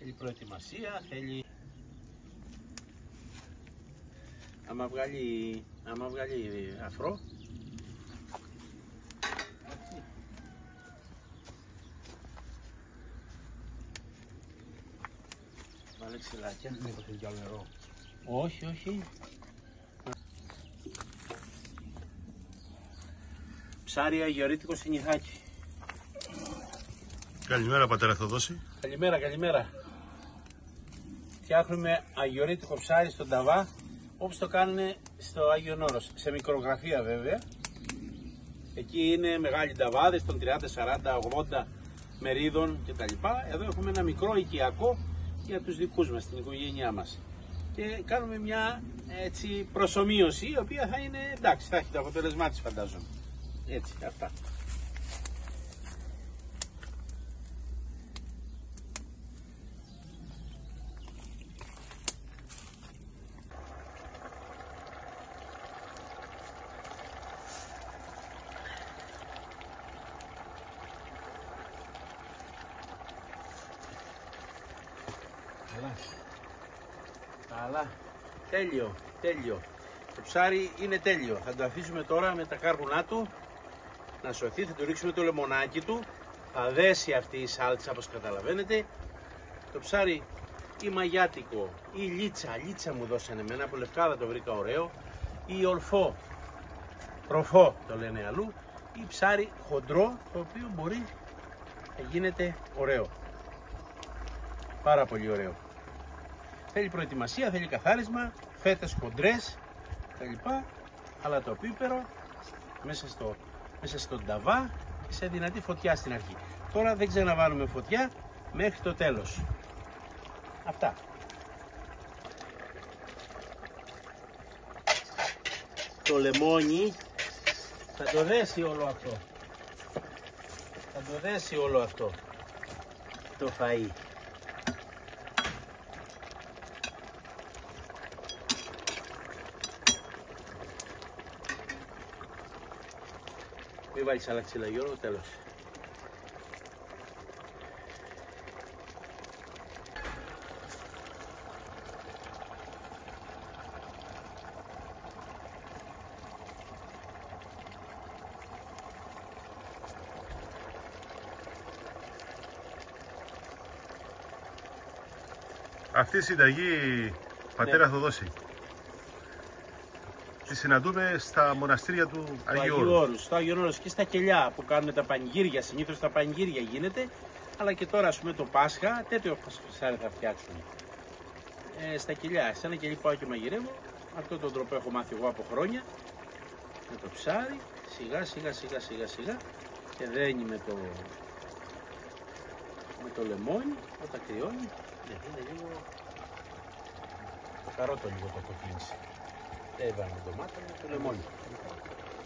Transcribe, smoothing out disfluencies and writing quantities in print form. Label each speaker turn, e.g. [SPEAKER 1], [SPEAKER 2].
[SPEAKER 1] Θέλει προετοιμασία, θέλει... Άμα βγάλει αφρό, βάλε ξυλάκια.
[SPEAKER 2] Δεν έχω κι άλλο νερό.
[SPEAKER 1] Όχι, όχι. Ψάρι αγιορείτικο συνηθάκι.
[SPEAKER 3] Καλημέρα πατέρα Θοδόση.
[SPEAKER 1] Καλημέρα, καλημέρα. Φτιάχνουμε αγιορείτικο ψάρι στον ταβά, όπως το κάνουν στο Άγιον Όρος. Σε μικρογραφία βέβαια. Εκεί είναι μεγάλοι ταβάδες των 30, 40, 80 μερίδων κτλ. Εδώ έχουμε ένα μικρό οικιακό για τους δικούς μας, την οικογένειά μας. Και κάνουμε μια έτσι προσομοίωση, η οποία θα είναι εντάξει, θα έχει το αποτέλεσμά της φαντάζομαι. Έτσι, αυτά. Καλά. Τέλειο, τέλειο. Το ψάρι είναι τέλειο. Θα το αφήσουμε τώρα με τα κάρβουνά του να σωθεί. Θα του ρίξουμε το λεμονάκι του. Θα δέσει αυτή η σάλτσα όπως καταλαβαίνετε. Το ψάρι ή μαγιάτικο ή λίτσα μου δώσανε εμένα, από Λευκάδα το βρήκα ωραίο. Ή ορφό, προφό το λένε αλλού. Ή ψάρι χοντρό, το οποίο μπορεί να γίνεται ωραίο. Πάρα πολύ ωραίο. Θέλει προετοιμασία, θέλει καθάρισμα, φέτες χοντρές κτλ. Αλλά το πίπερο μέσα στον ταβά και σε δυνατή φωτιά στην αρχή. Τώρα δεν ξαναβάλουμε φωτιά μέχρι το τέλος. Αυτά. Το λεμόνι θα το δέσει όλο αυτό. Θα το δέσει όλο αυτό το φαΐ. Μην βάλεις άλλα ξύλα Γιώργο, τέλος.
[SPEAKER 3] Αυτή η συνταγή πατέρα Θοδόση τη συναντούμε στα μοναστήρια του Αγίου Όρους.
[SPEAKER 1] Στο Άγιον Όρος και στα κελιά που κάνουν τα πανηγύρια. Συνήθως στα πανηγύρια γίνεται, αλλά και τώρα ας πούμε το Πάσχα τέτοιο ψάρι θα φτιάξουν. Στα κελιά, σε ένα κελί πάω και μαγειρεύω. Αυτό τον τρόπο έχω μάθει εγώ από χρόνια. Με το ψάρι, σιγά και δένει με το λεμόνι, όταν κρυώνει. Είναι λίγο το καρότο λίγο το έχω κλείσει. Έβαλα με ντομάτα με το λεμόνι.